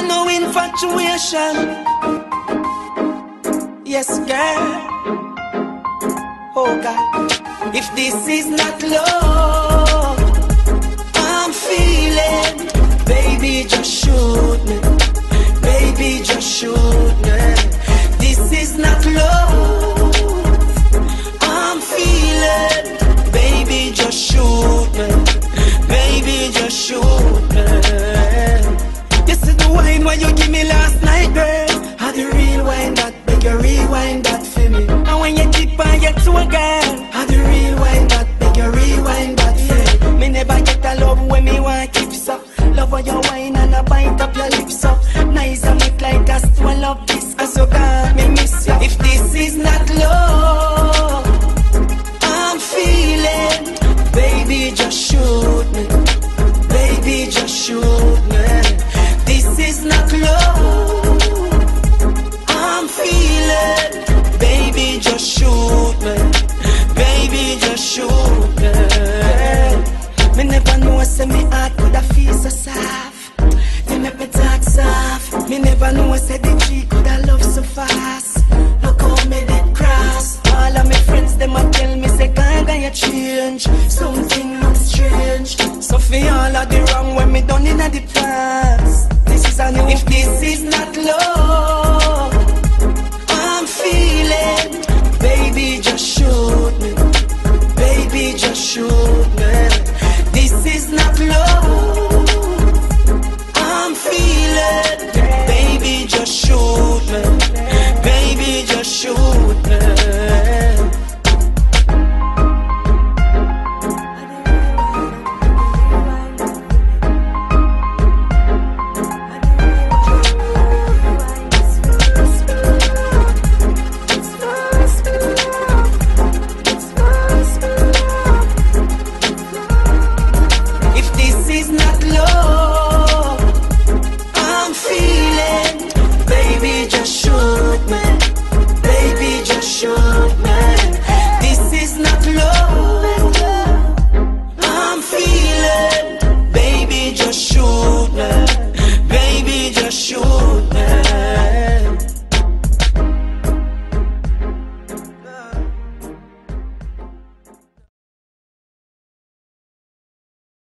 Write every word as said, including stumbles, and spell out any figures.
want no infatuation. Yes, girl. Oh God, if this is not love, I'm feeling. Baby, just shoot me. Baby, just shoot me. This is not love, I'm feeling. Baby, just shoot me. Baby, just shoot me. You see the wine when you give me last night, girl. How the real wine that beg you rewind that for me. And when you dip on your toe, girl, how the real wine that beg you rewind that for me. Me never get a love when me want keep so. Love how you wine and a bite up your lips up. Nice and make like a stone. Love this as you got me miss you. If this is not love, I'm feeling. Baby, just shoot me. Baby, just shoot me. This is not love, I'm feeling. Baby, just shoot me. Baby, just shoot me. Me never know, say me heart could have feel so soft. They make me talk soft. Me never know, say the G could have love so fast. Look how me did cross. All of my friends, them a tell me, say, Gaga, you change. Something looks strange. So for all of the wrong when me done in the past. This is a new. If this is not love, I'm feeling. Baby, just shoot me. Baby, just shoot me.